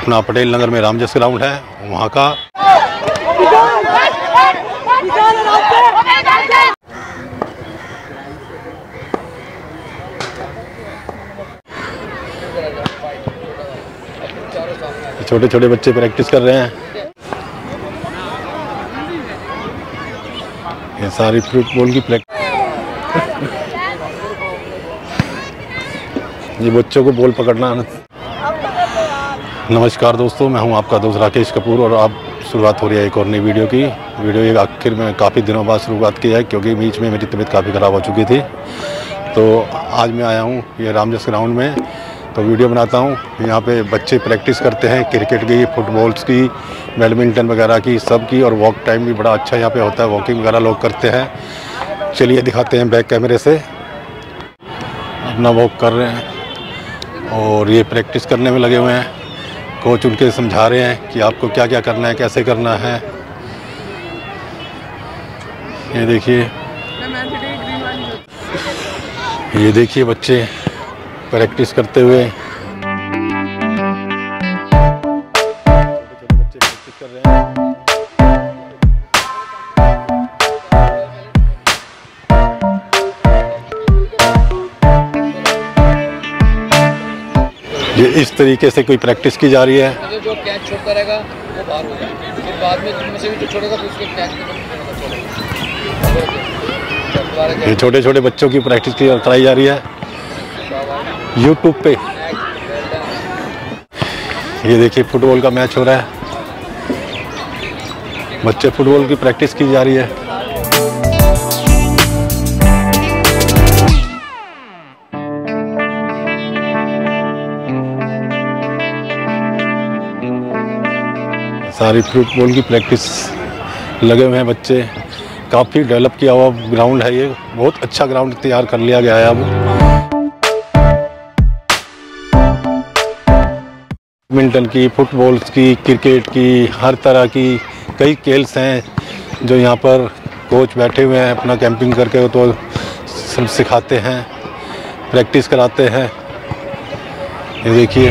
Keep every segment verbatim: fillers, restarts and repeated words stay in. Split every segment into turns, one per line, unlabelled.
अपना पटेल नगर में रामजस ग्राउंड है, वहाँ का। छोटे छोटे बच्चे प्रैक्टिस कर रहे हैं। ये सारी फुटबॉल की प्रैक्टिस। ये बच्चों को बॉल पकड़ना। नमस्कार दोस्तों, मैं हूं आपका दोस्त राकेश कपूर और आप शुरुआत हो रही है एक और नई वीडियो की। वीडियो ये आखिर में काफ़ी दिनों बाद शुरुआत की है, क्योंकि बीच में मेरी तबीयत काफ़ी ख़राब हो चुकी थी। तो आज मैं आया हूं ये रामजस ग्राउंड में, तो वीडियो बनाता हूं। यहाँ पे बच्चे प्रैक्टिस करते हैं क्रिकेट की, फुटबॉल्स की, बैडमिंटन वगैरह की, सब की। और वॉक टाइम भी बड़ा अच्छा यहाँ पे होता है, वॉकिंग वगैरह लोग करते हैं। चलिए दिखाते हैं बैक कैमरे से। अपना वॉक कर रहे हैं और ये प्रैक्टिस करने में लगे हुए हैं। कोच उनके समझा रहे हैं कि आपको क्या क्या करना है, कैसे करना है। ये देखिए, ये देखिए बच्चे प्रैक्टिस करते हुए। छोटे बच्चे प्रैक्टिस कर रहे हैं। ये इस तरीके से कोई प्रैक्टिस की जा रही है।
जो कैच छोड़ता रहेगा वो बाहर हो जाएगा, फिर बाद में तुम में से भी जो छोड़ेगा तो उसके कैच छोड़ेगा।
ये छोटे छोटे बच्चों की प्रैक्टिस की कराई जा रही है यूट्यूब पे। ये देखिए फुटबॉल का मैच हो रहा है, बच्चे फुटबॉल की प्रैक्टिस की जा रही है। सारी फुटबॉल की प्रैक्टिस लगे हुए हैं बच्चे। काफ़ी डेवलप किया हुआ ग्राउंड है ये, बहुत अच्छा ग्राउंड तैयार कर लिया गया है अब। बैडमिंटन की, फुटबॉल्स की, क्रिकेट की, हर तरह की कई खेल्स हैं जो यहाँ पर कोच बैठे हुए हैं, अपना कैंपिंग करके तो सब सिखाते हैं, प्रैक्टिस कराते हैं। ये देखिए,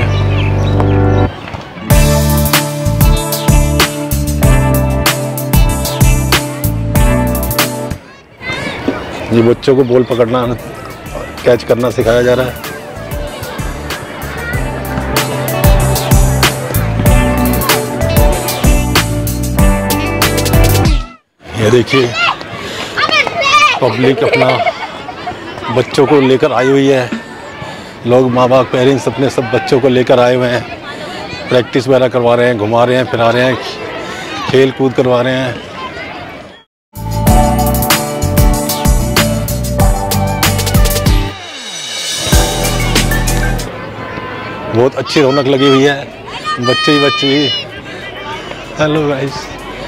ये बच्चों को बॉल पकड़ना, कैच करना सिखाया जा रहा है। ये देखिए पब्लिक अपना बच्चों को लेकर आई हुई है। लोग, माँ बाप, पेरेंट्स अपने सब बच्चों को लेकर आए हुए हैं, प्रैक्टिस वगैरह करवा रहे हैं, घुमा रहे हैं, फिरा रहे हैं, खेल कूद करवा रहे हैं। बहुत अच्छी रौनक लगी हुई है, बच्चे ही बच्चे ही। हेलो गाइस,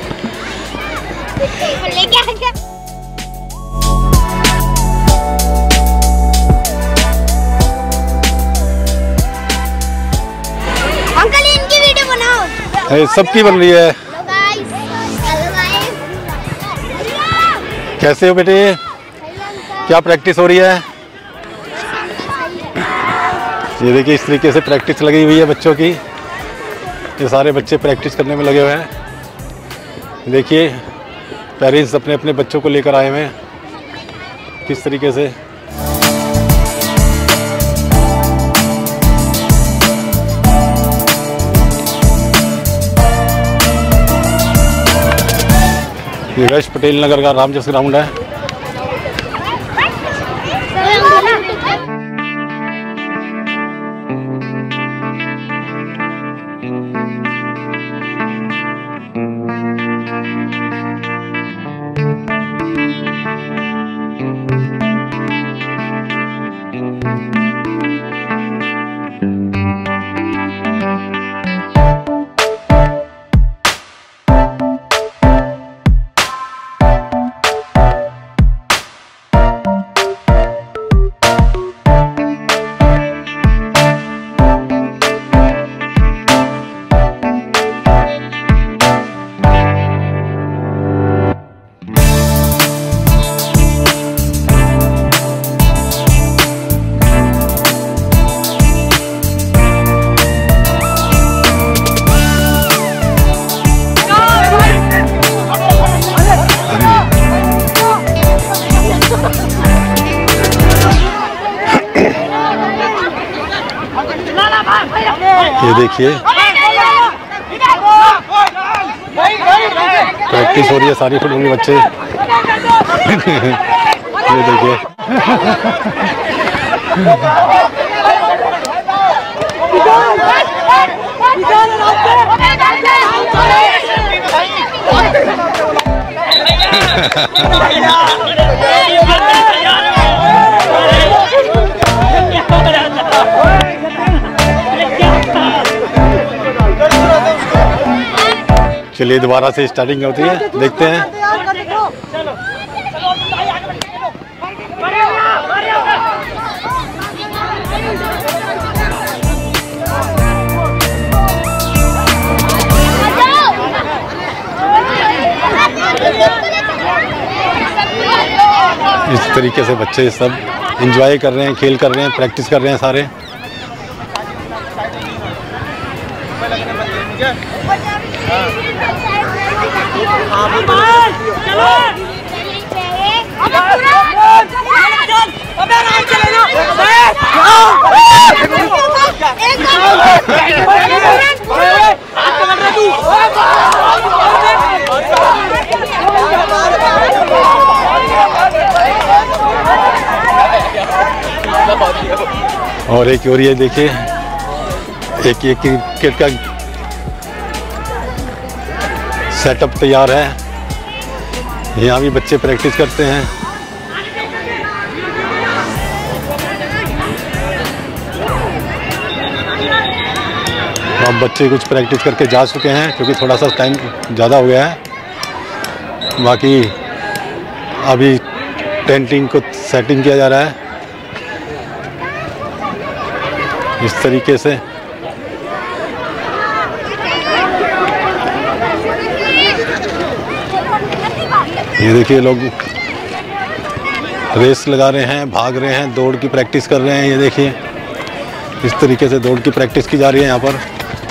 अंकल इनकी वीडियो बनाओ।
सबकी बन रही है। कैसे हो बेटे, क्या प्रैक्टिस हो रही है? ये देखिए इस तरीके से प्रैक्टिस लगी हुई है बच्चों की। ये सारे बच्चे प्रैक्टिस करने में लगे हुए हैं। देखिए पेरेंट्स अपने अपने बच्चों को लेकर आए हुए हैं किस तरीके से। ये वेस्ट पटेल नगर का रामजस ग्राउंड है। देखिए प्रैक्टिस हो रही है सारी फुटबॉल के बच्चे। ये देखिए चलिए दोबारा से स्टार्टिंग होती है, देखते हैं। इस तरीके से बच्चे सब एंजॉय कर रहे हैं, खेल कर रहे हैं, प्रैक्टिस कर रहे हैं सारे। और एक और ये देखिए एक एक क्रिकेट का सेटअप तैयार है, यहाँ भी बच्चे प्रैक्टिस करते हैं। अब बच्चे कुछ प्रैक्टिस करके जा चुके हैं क्योंकि थोड़ा सा टाइम ज़्यादा हो गया है। बाकी अभी टेंटिंग को सेटिंग किया जा रहा है इस तरीके से। ये देखिए लोग रेस लगा रहे हैं, भाग रहे हैं, दौड़ की प्रैक्टिस कर रहे हैं। ये देखिए इस तरीके से दौड़ की प्रैक्टिस की जा रही है यहाँ पर।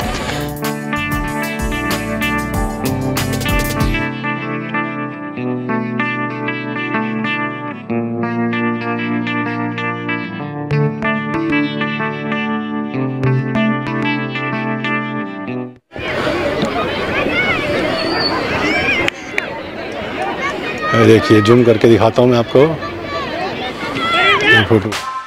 देखिए जूम करके दिखाता हूँ मैं आपको फोटो।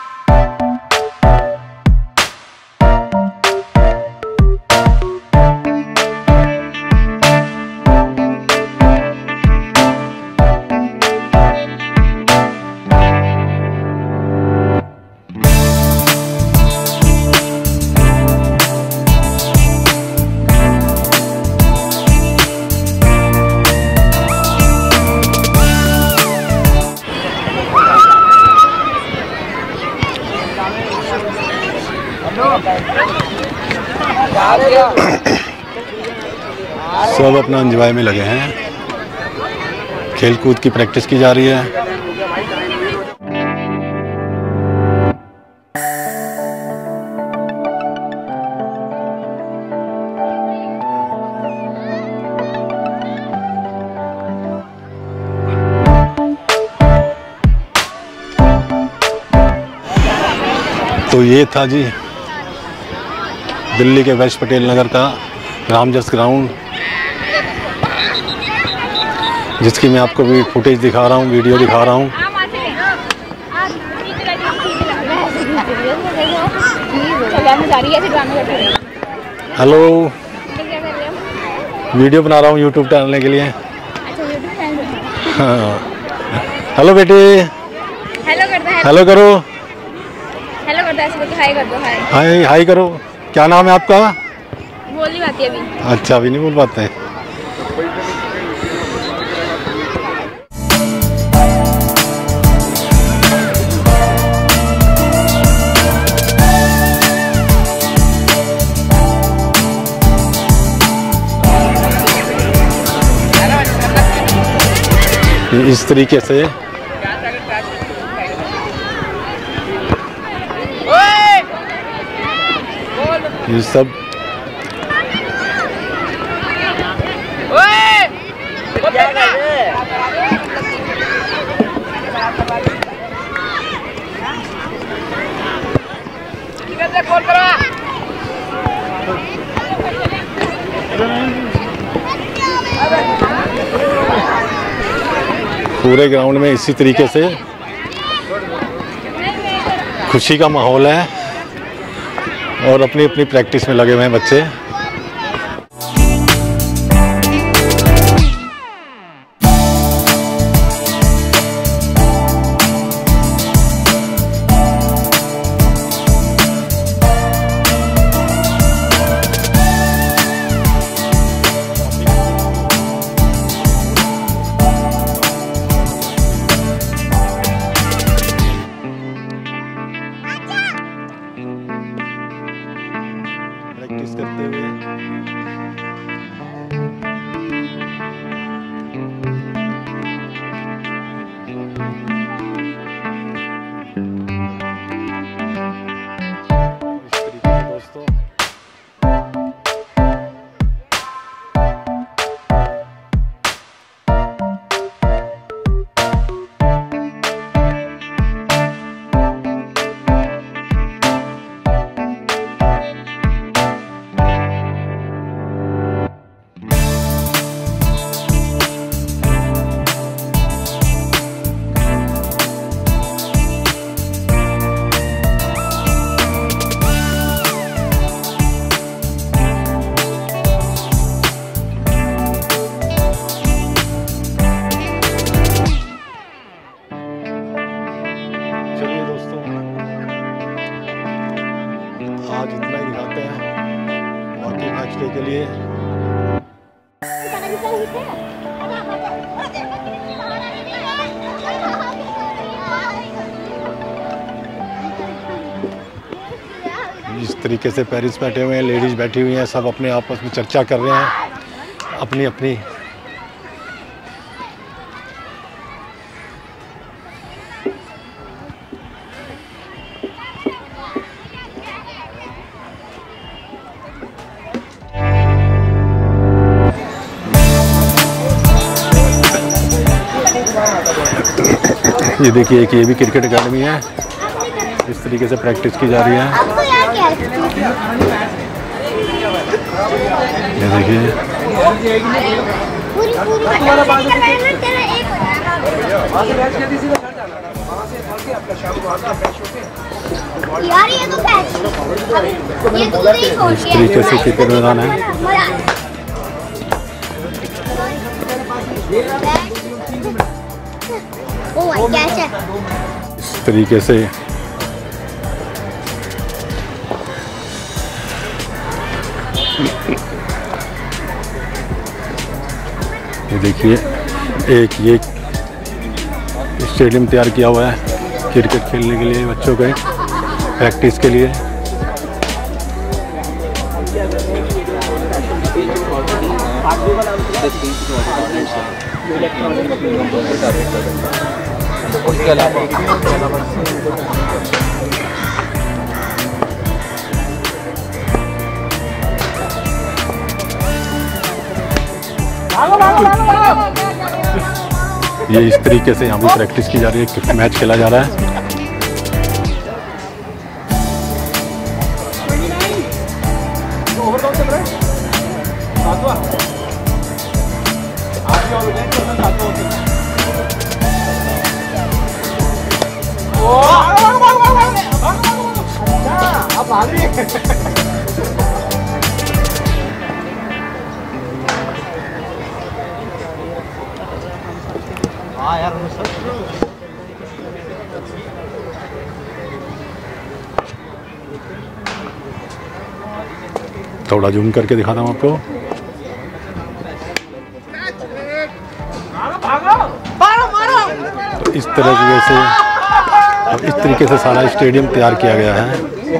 सब अपना एंजॉय में लगे हैं, खेल कूद की प्रैक्टिस की जा रही है। तो ये था जी दिल्ली के वैश पटेल नगर का रामजस ग्राउंड, जिसकी मैं आपको भी फुटेज दिखा रहा हूँ, वीडियो दिखा रहा हूँ। हेलो, वीडियो बना रहा हूँ यूट्यूब डालने के लिए। हाँ, हेलो बेटी।
हेलो करता है।
हेलो करो।
हेलो करता है, हाय कर दो। हाय
हाय हाय करो। क्या नाम है आपका?
बोल नहीं पाती अभी।
अच्छा, अभी नहीं बोल पाते हैं। इस तरीके से ये सब
कॉल करा।
पूरे ग्राउंड में इसी तरीके से खुशी का माहौल है और अपनी अपनी प्रैक्टिस में लगे हुए हैं बच्चे। प्रैक्टिस करते हुए इस तरीके से दोस्तों आज इतना ही दिखाते हैं, बाकी मैच डे के लिए इस तरीके से पेरेंट्स बैठे हुए हैं, लेडीज बैठी हुई हैं, सब अपने आपस में चर्चा कर रहे हैं अपनी अपनी। ये देखिए एक ये भी क्रिकेट अकेडमी है, इस तरीके से प्रैक्टिस की जा रही है। ये देखिए
यार ये तो पैच ये तो नहीं पहुंच
इस तरीके से क्रिकेट मैदान है।
ओ कैच है
इस तरीके से ये देखिए एक ये स्टेडियम तैयार किया हुआ है क्रिकेट खेलने के लिए, बच्चों के प्रैक्टिस के लिए।
उसके अलावा
ये इस तरीके से यहाँ भी प्रैक्टिस की जा रही है, मैच खेला जा रहा है।
हाँ यार
थोड़ा जूम करके दिखाता हूँ आपको। तो इस तरह से और इस तरीके से सारा स्टेडियम तैयार किया गया है।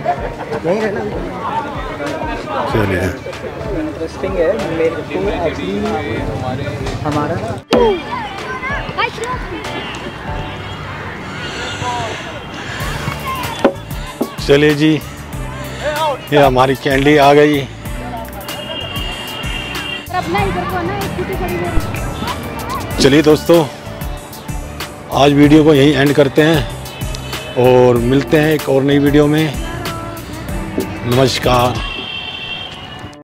चलिए
इंटरेस्टिंग है मेरे को एक्चुअली हमारा
चलिए जी, ये हमारी कैंडी आ गई। चलिए दोस्तों, आज वीडियो को यहीं एंड करते हैं और मिलते हैं एक और नई वीडियो में। नमस्कार।